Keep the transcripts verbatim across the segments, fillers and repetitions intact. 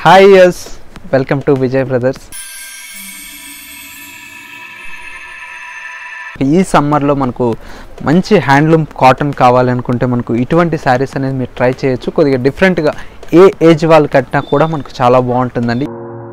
Hi yes welcome to Vijay brothers. ఈ సమ్మర్లో మనకు మంచి హ్యాండ్లూమ్ కాటన్ కావాలనుకుంటే మనకు ఇటువంటి శారీస్ అనేది మీరు ట్రై చేయొచ్చు. కొద్దిగా డిఫరెంట్గా ఏ ఏజ్ వాళ్ళు కట్టినా కూడా మనకు చాలా బాగుంటుందండి.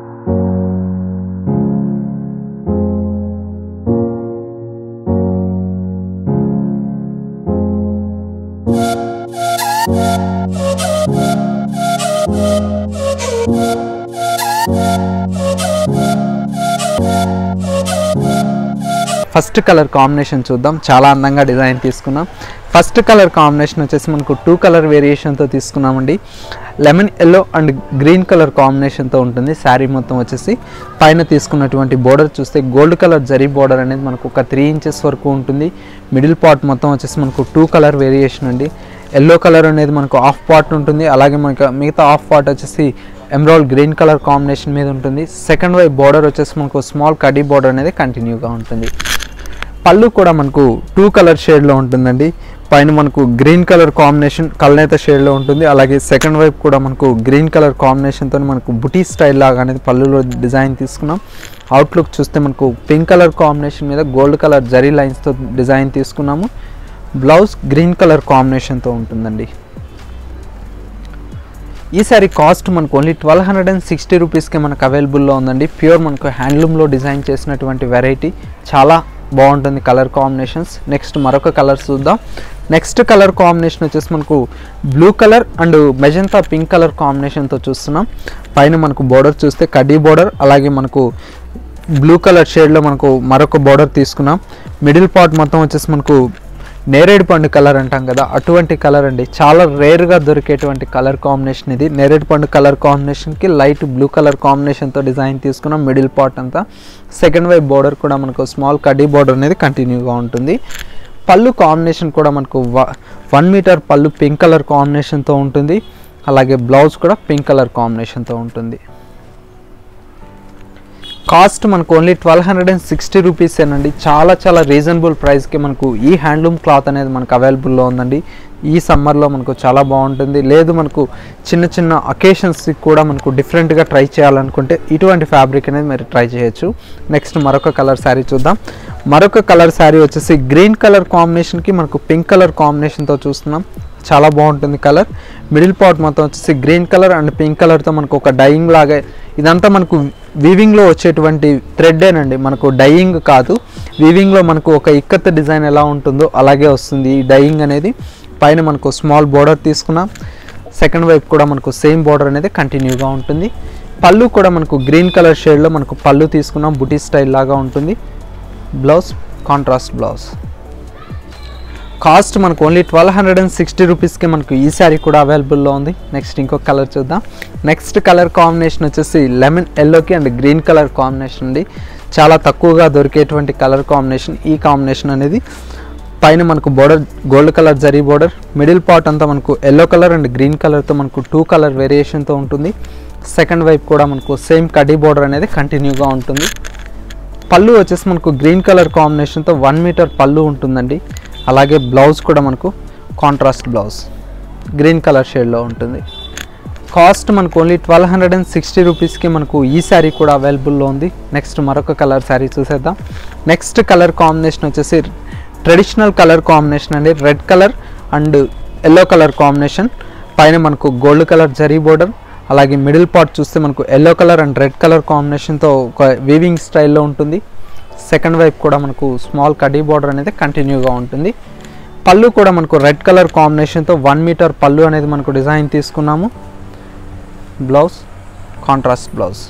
ఫస్ట్ కలర్ కాంబినేషన్ చూద్దాం. చాలా అందంగా డిజైన్ తీసుకున్నాం. ఫస్ట్ కలర్ కాంబినేషన్ వచ్చేసి మనకు టూ కలర్ వేరియేషన్తో తీసుకున్నామండి. Lemon yellow and green colour కాంబినేషన్తో ఉంటుంది శారీ మొత్తం. వచ్చేసి పైన తీసుకున్నటువంటి బోర్డర్ చూస్తే గోల్డ్ కలర్ జరీ బోర్డర్ అనేది మనకు ఒక త్రీ ఇంచెస్ వరకు ఉంటుంది. మిడిల్ పార్ట్ మొత్తం వచ్చేసి మనకు టూ కలర్ వేరియేషన్ అండి. ఎల్లో కలర్ అనేది మనకు హాఫ్ పార్ట్ ఉంటుంది. అలాగే మనకు మిగతా హాఫ్ పార్ట్ వచ్చేసి ఎమరాల్డ్ గ్రీన్ కలర్ కాంబినేషన్ మీద ఉంటుంది. సెకండ్ వైపు బోర్డర్ వచ్చేసి మనకు స్మాల్ కడీ బోర్డర్ అనేది కంటిన్యూగా ఉంటుంది. పళ్ళు కూడా మనకు టూ కలర్ షేడ్లో ఉంటుందండి. పైన మనకు గ్రీన్ కలర్ కాంబినేషన్ కల్నేత షేడ్లో ఉంటుంది. అలాగే సెకండ్ వైపు కూడా మనకు గ్రీన్ కలర్ కాంబినేషన్తో మనకు బుటీ స్టైల్ లాగా అనేది పళ్ళులో డిజైన్ తీసుకున్నాం. అవుట్లుక్ చూస్తే మనకు పింక్ కలర్ కాంబినేషన్ మీద గోల్డ్ కలర్ జరీ లైన్స్తో డిజైన్ తీసుకున్నాము. బ్లౌజ్ గ్రీన్ కలర్ కాంబినేషన్తో ఉంటుందండి. ఈ సారీ కాస్ట్ మనకు only twelve hundred and sixty రూపీస్కి మనకు అవైలబుల్లో ఉందండి. ప్యూర్ మనకు హ్యాండ్లూమ్లో డిజైన్ చేసినటువంటి వెరైటీ చాలా బాగుంటుంది కలర్ కాంబినేషన్స్. నెక్స్ట్ మరొక కలర్ చూద్దాం. నెక్స్ట్ కలర్ కాంబినేషన్ వచ్చేసి మనకు blue colour and magenta pink colour కాంబినేషన్తో చూస్తున్నాం. పైన మనకు బోర్డర్ చూస్తే కడ్డీ బోర్డర్, అలాగే మనకు బ్లూ కలర్ షేడ్లో మనకు మరొక బోర్డర్ తీసుకున్నాం. మిడిల్ పార్ట్ మొత్తం వచ్చేసి మనకు నేరేడు పండు కలర్ అంటాం కదా, అటువంటి కలర్ అండి. చాలా రేర్గా దొరికేటువంటి కలర్ కాంబినేషన్ ఇది. నేరేడు పండు కలర్ కాంబినేషన్కి లైట్ బ్లూ కలర్ కాంబినేషన్తో డిజైన్ తీసుకున్నాం. మిడిల్ పార్ట్ అంతా సెకండ్ వైపు బోర్డర్ కూడా మనకు స్మాల్ కడ్డీ బోర్డర్ అనేది కంటిన్యూగా ఉంటుంది. పళ్ళు కాంబినేషన్ కూడా మనకు వన్ మీటర్ పళ్ళు పింక్ కలర్ కాంబినేషన్తో ఉంటుంది. అలాగే బ్లౌజ్ కూడా పింక్ కలర్ కాంబినేషన్తో ఉంటుంది. కాస్ట్ మనకు only twelve hundred and sixty రూపీసేనండి. చాలా చాలా రీజనబుల్ ప్రైస్కి మనకు ఈ హ్యాండ్లూమ్ క్లాత్ అనేది మనకు అవైలబుల్లో ఉందండి. ఈ సమ్మర్లో మనకు చాలా బాగుంటుంది. లేదు మనకు చిన్న చిన్న అకేషన్స్కి కూడా మనకు డిఫరెంట్గా ట్రై చేయాలనుకుంటే ఇటువంటి ఫ్యాబ్రిక్ అనేది మీరు ట్రై చేయొచ్చు. నెక్స్ట్ మరొక కలర్ శారీ చూద్దాం. మరొక కలర్ శారీ వచ్చేసి గ్రీన్ కలర్ కాంబినేషన్కి మనకు పింక్ కలర్ కాంబినేషన్తో చూస్తున్నాం. చాలా బాగుంటుంది కలర్. మిడిల్ పార్ట్ మొత్తం వచ్చేసి గ్రీన్ కలర్ అండ్ పింక్ కలర్తో మనకు ఒక డైయింగ్ లాగా, ఇదంతా మనకు వీవింగ్లో వచ్చేటువంటి థ్రెడ్డేనండి, మనకు డైయింగ్ కాదు. వీవింగ్లో మనకు ఒక ఇక్కత్ డిజైన్ ఎలా ఉంటుందో అలాగే వస్తుంది ఈ డైయింగ్ అనేది. పైన మనకు స్మాల్ బోర్డర్ తీసుకున్నాం. సెకండ్ వైపు కూడా మనకు సేమ్ బోర్డర్ అనేది కంటిన్యూగా ఉంటుంది. పళ్ళు కూడా మనకు గ్రీన్ కలర్ షేడ్లో మనకు పళ్ళు తీసుకున్నాం. బుటీ స్టైల్ లాగా ఉంటుంది. Blouse contrast blouse. కాస్ట్ మనకు only twelve hundred and sixty రూపీస్కి మనకు ఈ శారీ కూడా అవైలబుల్లో ఉంది. నెక్స్ట్ ఇంకొక కలర్ చూద్దాం. నెక్స్ట్ కలర్ కాంబినేషన్ వచ్చేసి లెమన్ ఎల్లోకి అండ్ గ్రీన్ కలర్ కాంబినేషన్ అండి. చాలా తక్కువగా దొరికేటువంటి కలర్ కాంబినేషన్ ఈ కాంబినేషన్ అనేది. పైన మనకు border gold colour zari border, middle part అంతా మనకు ఎల్లో కలర్ అండ్ గ్రీన్ కలర్తో మనకు టూ కలర్ వేరియేషన్తో ఉంటుంది. సెకండ్ వైపు కూడా మనకు సేమ్ కడ్డీ బోర్డర్ అనేది కంటిన్యూగా ఉంటుంది. పళ్ళు వచ్చేసి మనకు గ్రీన్ కలర్ కాంబినేషన్తో వన్ మీటర్ పళ్ళు ఉంటుందండి. అలాగే బ్లౌజ్ కూడా మనకు కాంట్రాస్ట్ బ్లౌజ్ గ్రీన్ కలర్ షేడ్లో ఉంటుంది. కాస్ట్ మనకు only twelve hundred and sixty రూపీస్కి మనకు ఈ శారీ కూడా అవైలబుల్లో ఉంది. నెక్స్ట్ మరొక కలర్ శారీ చూసేద్దాం. నెక్స్ట్ కలర్ కాంబినేషన్ వచ్చేసి ట్రెడిషనల్ కలర్ కాంబినేషన్ అండి. Red colour and yellow colour combination. పైన మనకు గోల్డ్ కలర్ జరీ బోర్డర్, అలాగే మిడిల్ పార్ట్ చూస్తే మనకు yellow colour and red colour కాంబినేషన్తో ఒక వీవింగ్ స్టైల్లో ఉంటుంది. సెకండ్ వైపు కూడా మనకు స్మాల్ కడ్డీ బోర్డర్ అనేది కంటిన్యూగా ఉంటుంది. పళ్ళు కూడా మనకు రెడ్ కలర్ కాంబినేషన్తో వన్ మీటర్ పళ్ళు అనేది మనకు డిజైన్ తీసుకున్నాము. Blouse contrast blouse.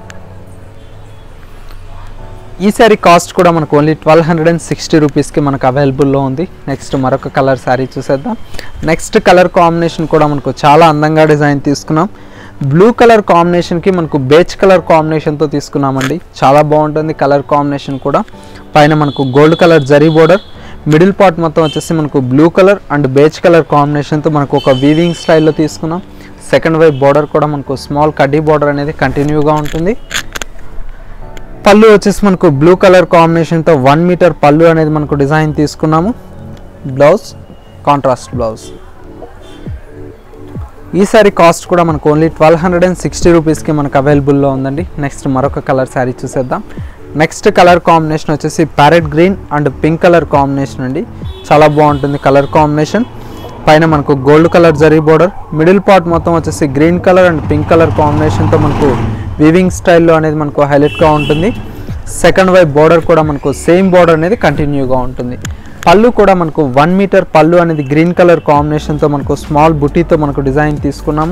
ఈ శారీ కాస్ట్ కూడా మనకు only twelve hundred and sixty రూపీస్కి మనకు అవైలబుల్లో ఉంది. నెక్స్ట్ మరొక కలర్ శారీ చూసేద్దాం. నెక్స్ట్ కలర్ కాంబినేషన్ కూడా మనకు చాలా అందంగా డిజైన్ తీసుకున్నాం. బ్లూ కలర్ కాంబినేషన్కి మనకు బేజ్ కలర్ కాంబినేషన్తో తీసుకున్నామండి. చాలా బాగుంటుంది కలర్ కాంబినేషన్ కూడా. పైన మనకు gold colour zari border, middle part మొత్తం వచ్చేసి మనకు blue colour and beige colour కాంబినేషన్తో మనకు ఒక వీవింగ్ స్టైల్లో తీసుకున్నాం. సెకండ్ వైపు బోర్డర్ కూడా మనకు స్మాల్ కడ్డీ బోర్డర్ అనేది కంటిన్యూగా ఉంటుంది. పళ్ళు వచ్చేసి మనకు బ్లూ కలర్ కాంబినేషన్తో వన్ మీటర్ పళ్ళు అనేది మనకు డిజైన్ తీసుకున్నాము. Blouse contrast blouse. ఈ సారీ కాస్ట్ కూడా మనకు only twelve hundred and sixty రూపీస్కి మనకు అవైలబుల్లో ఉందండి. నెక్స్ట్ మరొక కలర్ శారీ చూసేద్దాం. నెక్స్ట్ కలర్ కాంబినేషన్ వచ్చేసి parrot green and pink colour combination అండి. చాలా బాగుంటుంది కలర్ కాంబినేషన్. పైన మనకు gold colour zari border, middle part మొత్తం వచ్చేసి green colour and pink colour కాంబినేషన్తో మనకు వీవింగ్ స్టైల్లో అనేది మనకు హైలైట్గా ఉంటుంది. సెకండ్ వైపు బోర్డర్ కూడా మనకు సేమ్ బోర్డర్ అనేది కంటిన్యూగా ఉంటుంది. పళ్ళు కూడా మనకు వన్ మీటర్ పళ్ళు అనేది గ్రీన్ కలర్ కాంబినేషన్తో మనకు స్మాల్ బుటీతో మనకు డిజైన్ తీసుకున్నాము.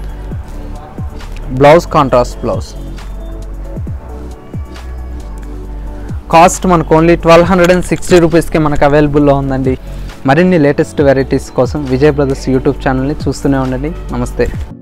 Blouse contrast blouse. కాస్ట్ మనకు only twelve hundred and sixty రూపీస్కి మనకు అవైలబుల్లో ఉందండి. మరిన్ని లేటెస్ట్ వెరైటీస్ కోసం విజయ్ బ్రదర్స్ యూట్యూబ్ ఛానల్ని చూస్తూనే ఉండండి. నమస్తే.